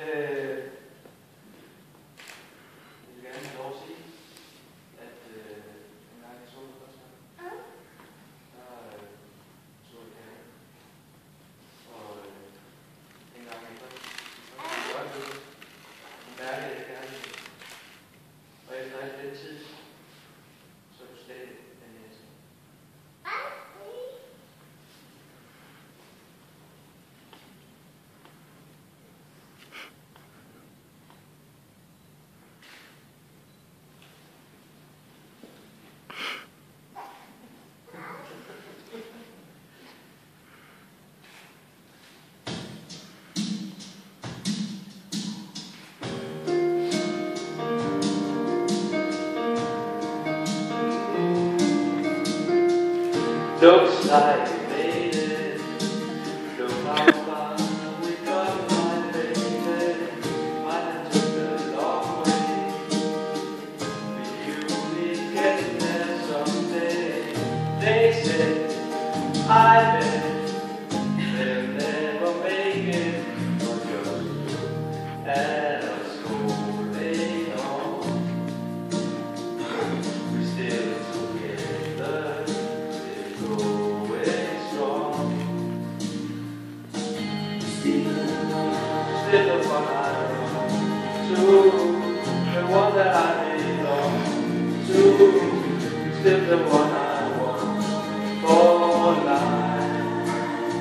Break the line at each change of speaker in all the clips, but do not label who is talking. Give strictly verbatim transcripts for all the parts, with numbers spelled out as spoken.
Øh, jeg vil gerne have lov at sige, at øh, en gang jeg så det første gang, der øh, så jeg kærlighed. Og øh, en gang efter, så kan jeg godt det. Jeg mærker det kærlighed. Og efter alt den tid, så er du stadig den næste. Looks like we made it. Look how far we got, my baby. Might have took a long way. But you'll be getting there someday. They said, I bet they'll never make it. But just look at us holding on. We're still together. Still the one I belong to, the one that I belong to, still the one I want for life.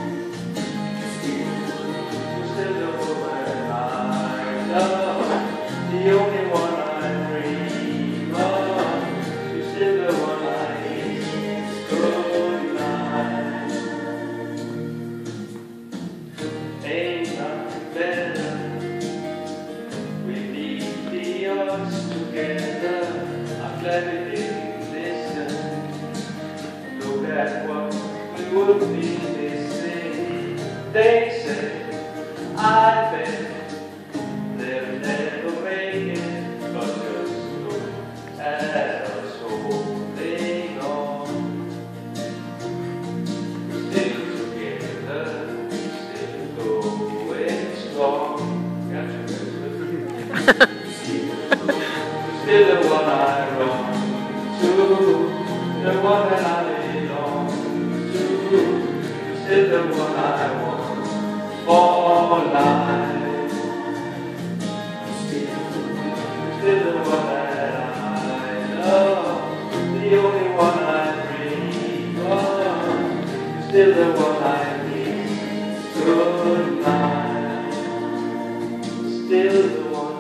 Still the woman I love, the only one I dream of. You're still the one I need. Good night. Ain't nothing better. Together, I'm glad we didn't listen. Look at what we would be missing. They say, I bet they'll never make it. But just look at us holding on. We're still together, still going strong. Gotcha. Still the one I belong to, the one that I belong to, still the one I want for life. Still the one that I love, the only one I dream of, still the one I need. Good night. Still the one.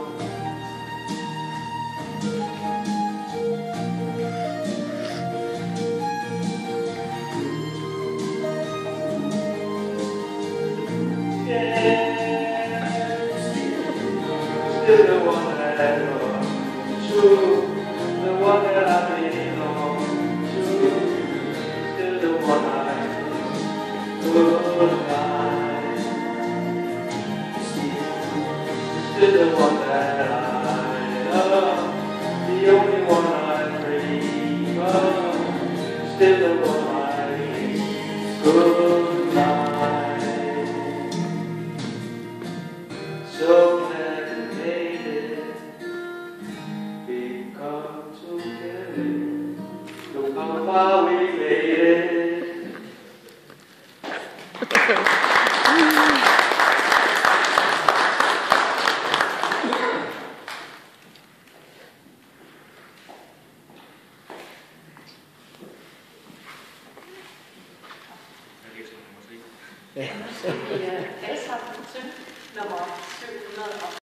Still the one that I love, true, the one that I belong to, still the one I good night. Still the one that I love, the only one I dream of, still the one I need. Good night. So how far we made it.
Ja.